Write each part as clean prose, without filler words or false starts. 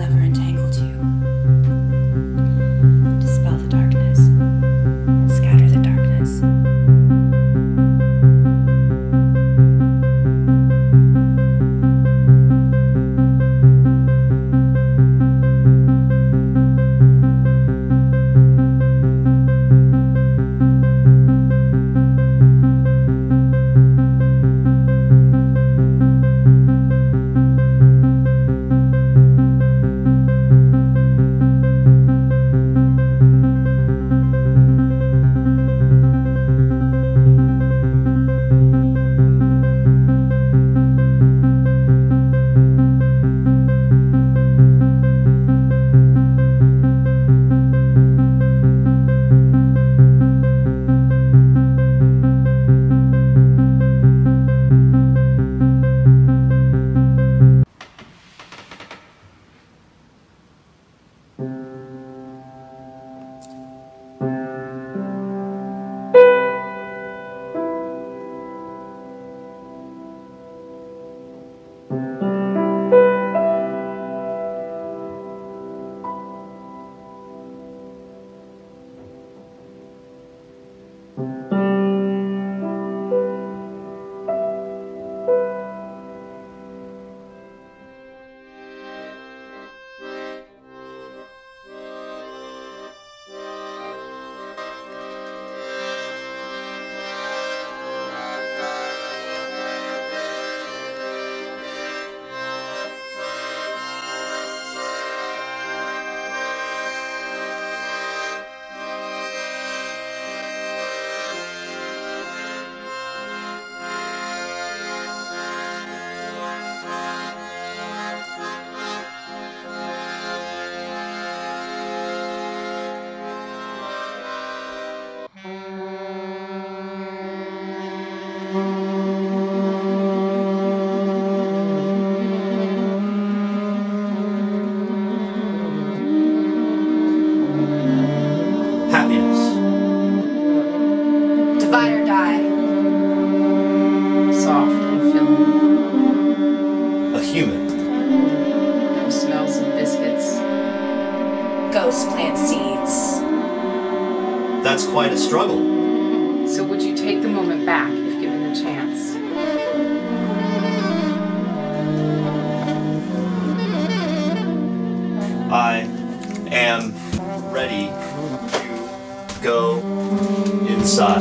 whatever entangled you. Dispel the darkness and scatter the darkness. Divide or die. Soft and filling. A human. No smells of biscuits. Ghosts plant seeds. That's quite a struggle. So would you take the moment back if given the chance? I am ready to go inside.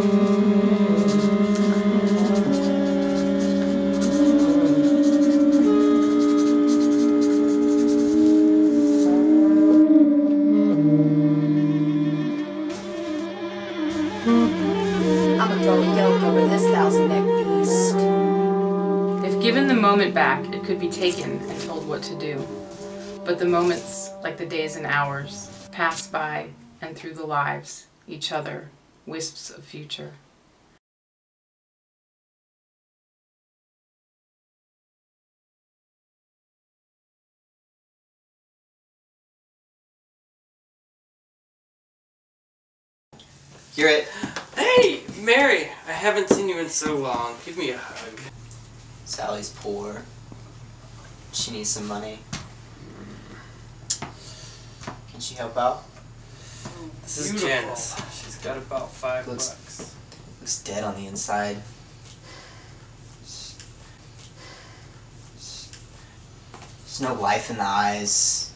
I'ma throw a yoke over this 1,000-neck beast. If given the moment back, it could be taken and told what to do. But the moments, like the days and hours, pass by and through the lives, each other, wisps of future. You're it. Hey, Mary! I haven't seen you in so long. Give me a hug. Sally's poor. She needs some money. Can she help out? This is Beautiful. Janice. She's got about $5. Looks dead on the inside. There's no life in the eyes.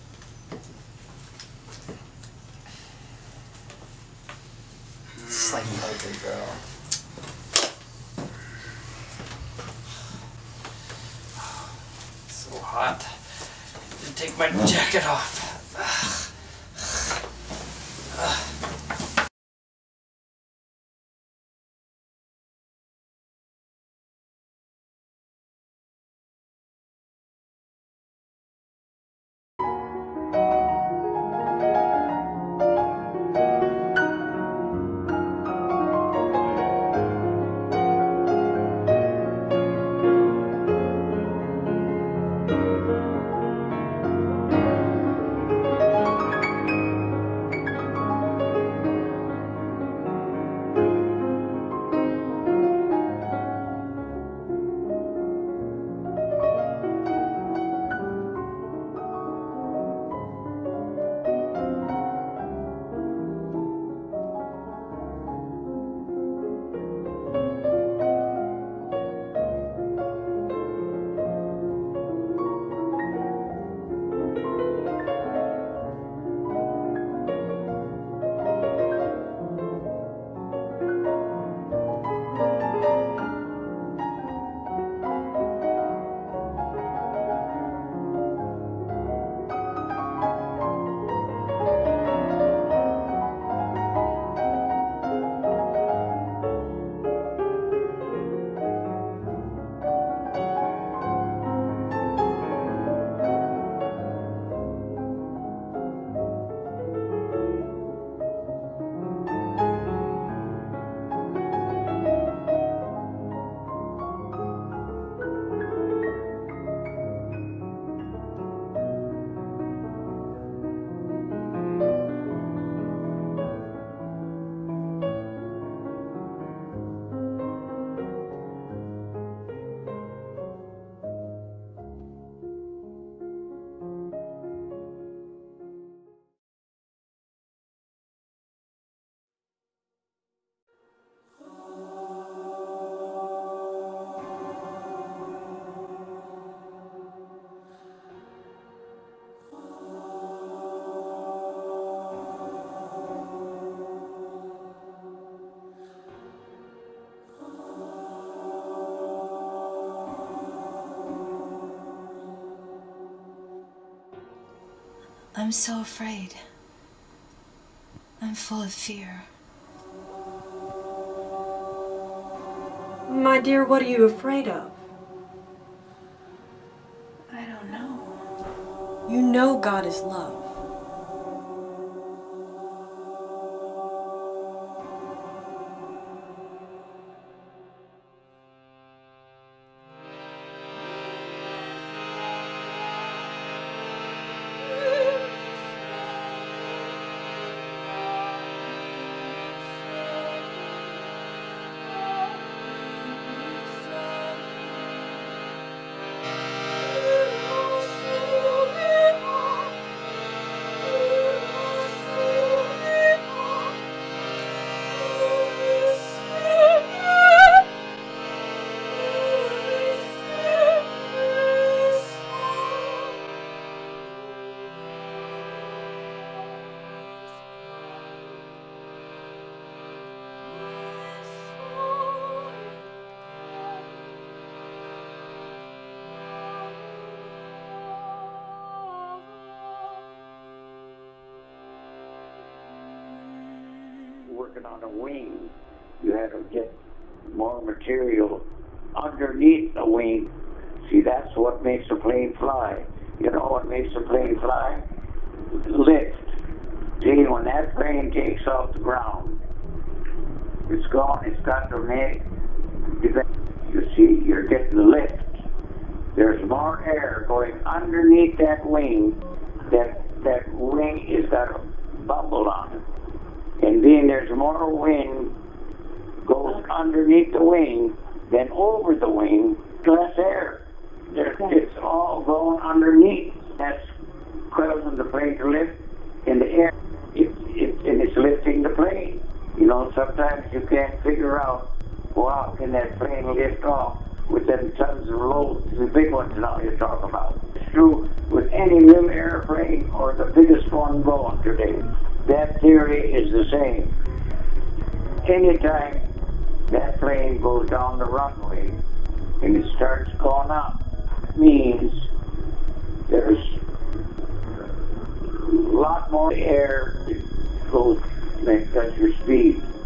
It's like an ugly girl. So hot. I have to take my jacket off. I'm so afraid. I'm full of fear. My dear, what are you afraid of? I don't know. You know God is love. Working on a wing, you had to get more material underneath the wing. See, that's what makes a plane fly. You know what makes a plane fly? Lift. See, when that plane takes off the ground, it's gone, it's got to make, you see, you're getting lift. There's more air going underneath that wing. That wing has got a bubble on it. And then there's more wind goes underneath the wing than over the wing, less air. It's all going underneath. That's causing the plane to lift in the air. And it's lifting the plane. You know, sometimes you can't figure out, well, how can that plane lift off with them tons of loads, the big ones now you're talking about. It's true with any little airplane or the biggest one going today. That theory is the same. Anytime that plane goes down the runway and it starts going up, it means there's a lot more air that goes, because your speed.